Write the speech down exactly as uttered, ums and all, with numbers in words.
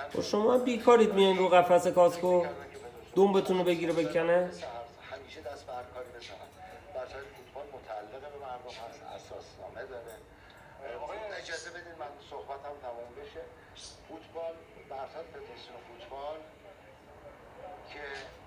و شما بیکارید میایین رو قفس کاسکو دنبتون رو بگیره بکنه. همیشه دست به هر کاری بزنن. برای فوتبال متعلق به مردم هست، اساسنامه داره. اجازه بدین من صحبتم تموم بشه. فوتبال برصد فدراسیون فوتبال که